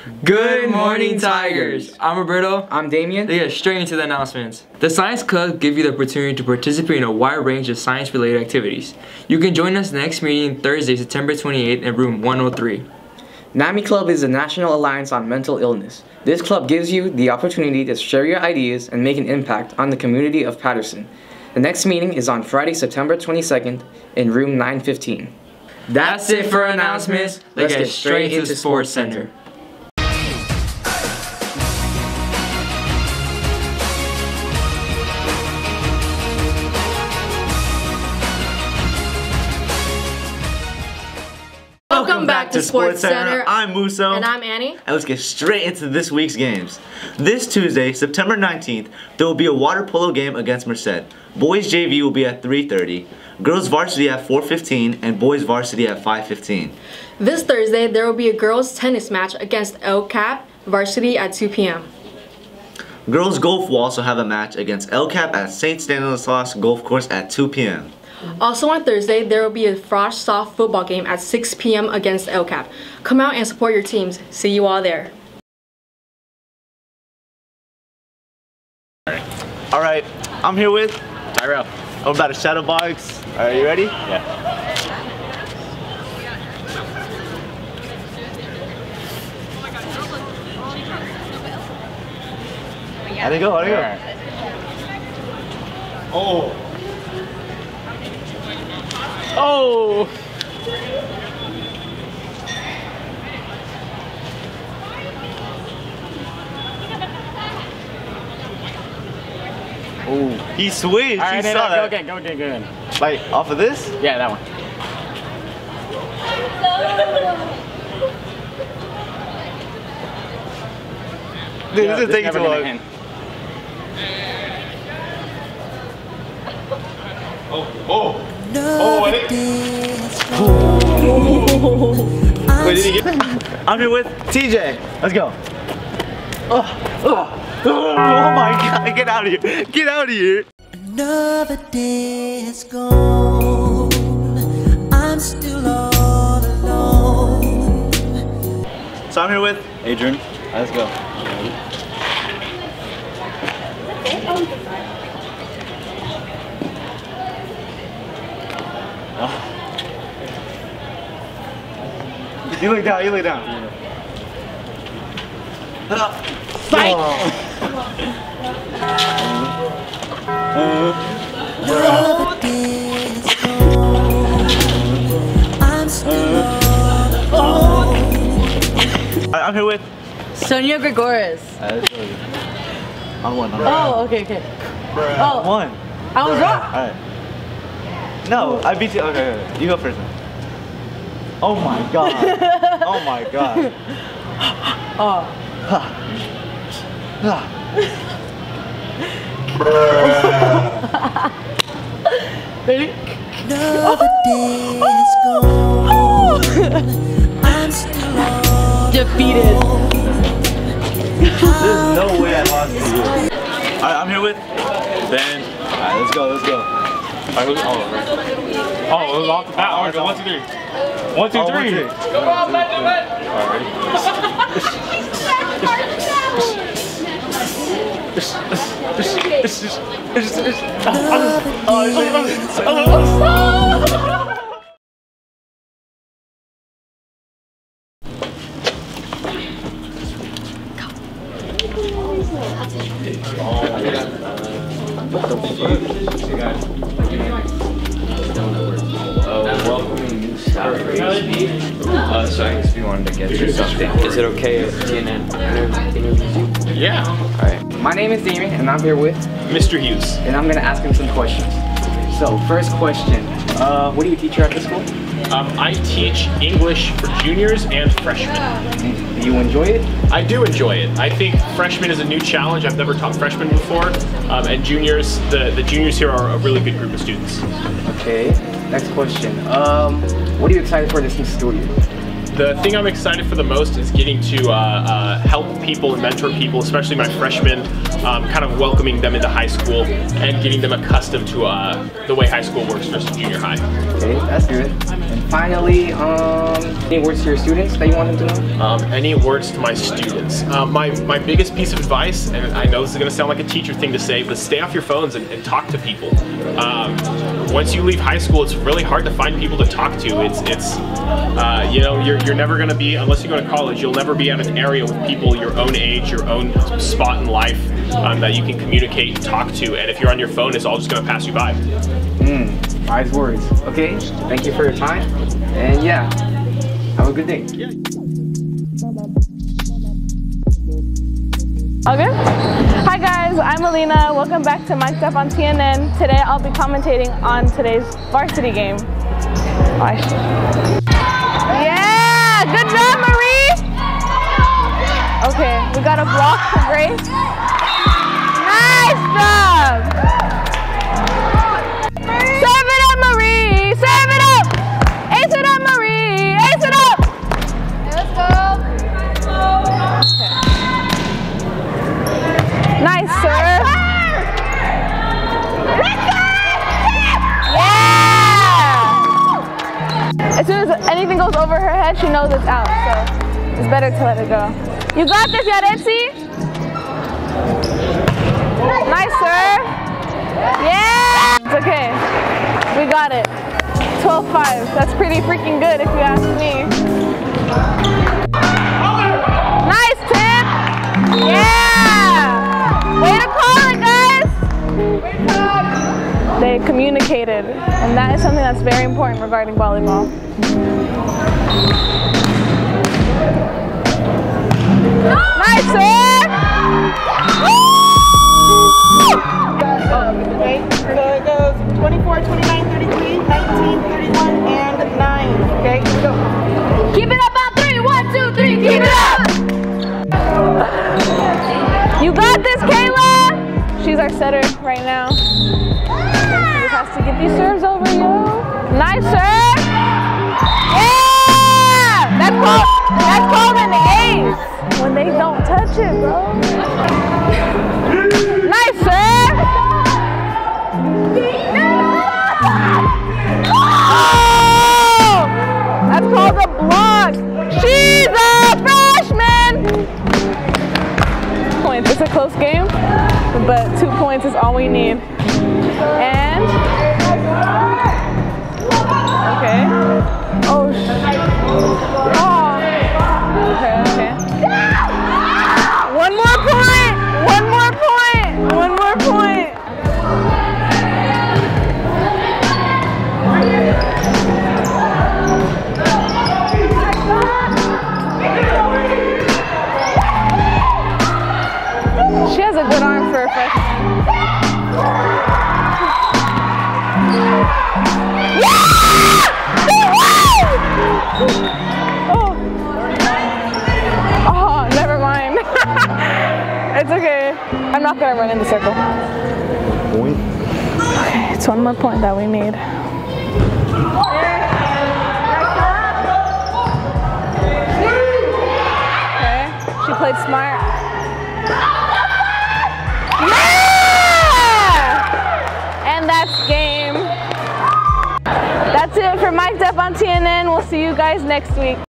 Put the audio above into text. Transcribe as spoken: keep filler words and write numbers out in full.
Good morning, Tigers! I'm Roberto. I'm Damien. Let's get straight into the announcements. The Science Club gives you the opportunity to participate in a wide range of science-related activities. You can join us next meeting Thursday, September twenty-eighth in room one oh three. NAMI Club is the National Alliance on Mental Illness. This club gives you the opportunity to share your ideas and make an impact on the community of Patterson. The next meeting is on Friday, September twenty-second in room nine fifteen. That's it for announcements. Let's get straight into Sports Center. Welcome back to Sports Center. I'm Muso. And I'm Annie. And let's get straight into this week's games. This Tuesday, September nineteenth, there will be a water polo game against Merced. Boys J V will be at three thirty, girls varsity at four fifteen, and boys varsity at five fifteen. This Thursday, there will be a girls tennis match against El Cap varsity at two p m Girls golf will also have a match against El Cap at Saint Stanislaus Golf Course at two p m Also on Thursday, there will be a Frosh soft football game at six p m against El Cap. Come out and support your teams. See you all there. Alright, I'm here with Tyrell. I'm about to shadow box. Are you ready? Yeah. How'd it go? How'd it go? Right. Oh! Oh! Oh, he switched. All right, he no, saw no, that. go again, go again, go again. Like, off of this? Yeah, that one. Dude, Yeah, this is taking never too gonna long. end. Oh, oh. Oh, I think. Wait, did he get I'm here with T J. Let's go. Oh, oh, oh my God, get out of here. Get out of here. Another day is gone. I'm still all alone. So I'm here with Adrian. Let's go. Oh. You look down, you look down. Yeah. Fight! Oh. Another day is gone. I'm still all alone. I'm here with Sonia Gregoris. on one. On Oh, okay, okay. Oh, one. I was wrong. Alright. No, I beat you. Okay, okay, okay. You go first. Then. Oh my God. Oh my God. Oh. Ready? Another day is gone. I'm still all Defeated. There's no way I lost to you. Alright, I'm here with Ben. Alright, let's go, let's go. Alright, who's all over? Oh, it was off the bat. Alright, go one, two, three. One, two, Oh, three. one, two. Come on, Ben, do it. Alright. Uh, so I guess we wanted to get through something. Is it okay if T N N interviews you? Yeah. Alright. My name is Damien, and I'm here with, Mister Hughes. and I'm gonna ask him some questions. So, first question. Uh, what do you teach here at the school? Um, I teach English for juniors and freshmen. Do you enjoy it? I do enjoy it. I think freshman is a new challenge. I've never taught freshmen before. Um, and juniors, the, the juniors here are a really good group of students. Okay, next question. Um, what are you excited for this new school year? The thing I'm excited for the most is getting to uh, uh, help people and mentor people, especially my freshmen, um, kind of welcoming them into high school and getting them accustomed to uh, the way high school works versus junior high. Okay, that's good. And finally, um, any words to your students that you want them to know? Um, any words to my students? Um, my, my biggest piece of advice, and I know this is going to sound like a teacher thing to say, but stay off your phones and, and talk to people. Um, once you leave high school, it's really hard to find people to talk to. It's, it's uh, you know, you're, you're never going to be, unless you go to college, you'll never be at an area with people your own age, your own spot in life um, that you can communicate and talk to. And if you're on your phone, it's all just going to pass you by. Mm, wise words. Okay, thank you for your time. And yeah, have a good day. Yeah. All good? Hi guys, I'm Alina. Welcome back to Mic'd Up on T N N. Today I'll be commentating on today's varsity game. Oh, I should. Yeah! Good job, Marie! Okay, we got a block for Grace. Nice job! Serve it up, Marie! Serve it up! Ace it up, Marie! Ace it up! Okay, let's go! Okay. Nice serve! Yeah! As soon as anything goes over her head, she knows it's out, so it's better to let it go. You got this, Yaretsi? Nice serve! Yeah! It's okay. We got it. twelve five. That's pretty freaking good if you ask me. Nice tip! Yeah! Way to call it, guys! They communicated, and that is something that's very important regarding volleyball. Nice serve! Okay, so it goes twenty-four, twenty-nine, thirty-three, nineteen, thirty-one, and nine. Okay, here we go. Keep it up on three. One, two, three. Keep it up! You got this, Kayla! She's our setter right now. She just has to get these serves over, yo. Nice serve! Yeah! That's called, that's called an ace. When they don't touch it, bro. Nice serve! Oh! That's called a block. She's a freshman! Points. It's a close game, but two points is all we need. And okay. Oh, sh oh. Okay, okay. One more point. One more point. One more point. She has a good arm for a freshman. Oh. Oh, never mind. It's okay. I'm not gonna run in the circle. Point. Okay, it's one more point that we need. Okay, she played smart. Yeah! And that's game. That's it for Mic'd Up on T N N. We'll see you guys next week.